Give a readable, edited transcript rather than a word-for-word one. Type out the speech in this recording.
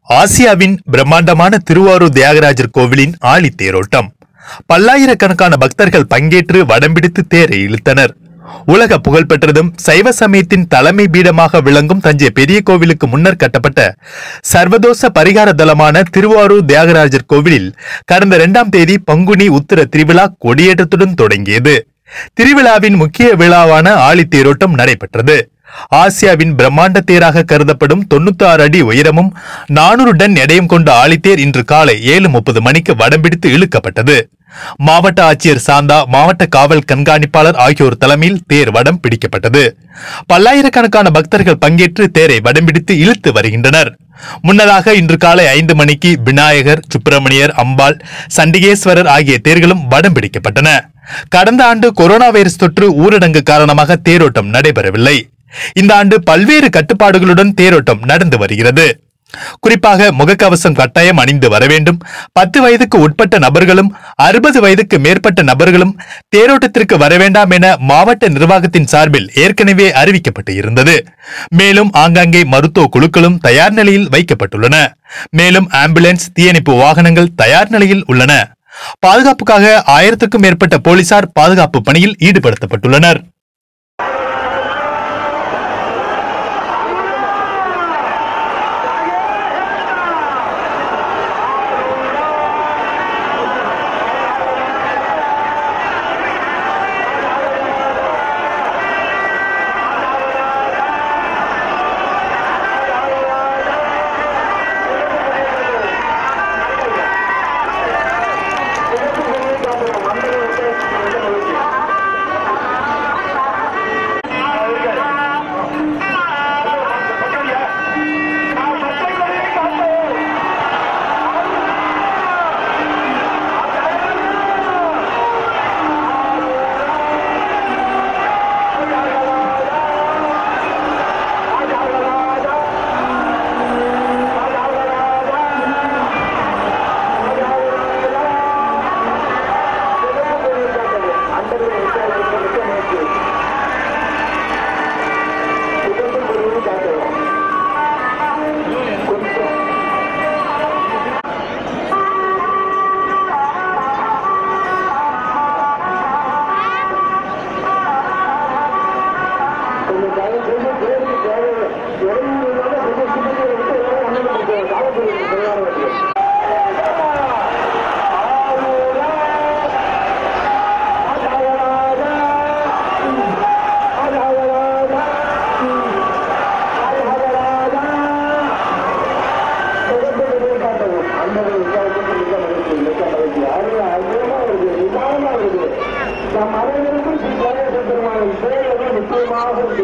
ஆசியாவின் பிரம்மாண்டமான திருவாரூர் தியாகராஜர் கோவிலின் ஆழி தேரோட்டம். பல்லாயிரக்கணக்கான பக்தர்கள் பங்கேற்று வடம்பிடித்து தேரை இழுத்தனர். உலக புகழ்பெற்றதும் சைவ சமயத்தின் தலைமை பீடமாக விளங்கும் தஞ்சை பெரிய கோவிலுக்கு முன்னர் கட்டப்பட்ட சர்வதோஷ பரிகார தலமான திருவாரூர் தியாகராஜர் கோவிலில் கடந்த 2ஆம் தேதி பங்குனி உத்திர திருவிழா கொடியேற்றத்துடன் தொடங்கியது. திருவிழாவின் முக்கிய விழாவான ஆழி தேரோட்டம் நடைபெற்றது. ஆசியாவின் பிரம்மாண்ட தேராக கருதப்படும் 96 அடி உயரமும் 400 டன் எடையும் கொண்ட ஆழித்தேர் இன்று காலை 7:30 மணிக்கு வடம்பிடித்து இழுக்கப்பட்டது. மாவட்ட ஆட்சியர் சாந்தா, மாவட்ட காவல் கண்காணிப்பாளர் ஆகியோர் தலைமையில் தேர் வடம் பிடிக்கப்பட்டது. பல்லாயிரக்கணக்கான பக்தர்கள் பங்கேற்று தேரை வடம்பிடித்து இழுத்து வருகின்றனர். முன்னதாக இன்று காலை 5 மணிக்கு விநாயகர், சுப்பிரமணியர், அம்பாள், சண்டிகேஸ்வரர் ஆகிய தேர்களும் வடம் பிடிக்கப்பட்டன. கடந்த ஆண்டு கொரோனா வைரஸ் தொற்று ஊரடங்கு காரணமாக தேரோட்டம் நடைபெறவில்லை. இந்த ஆண்டு பல்வேறு கட்டுப்பாடுகளுடன் தேரோட்டம் நடந்து வருகிறது. குறிப்பாக முகக்கவசம் கட்டாயம் அணிந்து வர வேண்டும். 10 வயதுக்கு உட்பட்ட நபர்களும் 60 வயதுக்கு மேற்பட்ட நபர்களும் தேரோட்டத்திற்கு வர வேண்டாம் என மாவட்ட நிர்வாகத்தின் சார்பில் ஏற்கனவே அறிவிக்கப்பட்டு இருந்தது. மேலும் ஆங்காங்கே மருத்துவ குழுக்களும் தயார் நிலையில் வைக்கப்பட்டுள்ளன. மேலும் ஆம்புலன்ஸ், தீயணைப்பு வாகனங்கள் தயார் நிலையில் உள்ளன. பாதுகாப்புக்காக 1000க்கும் மேற்பட்ட போலீசார் பாதுகாப்பு பணியில் ஈடுபடுத்தப்பட்டுள்ளனர். நம் அனைவருக்கும் நிச்சயமாக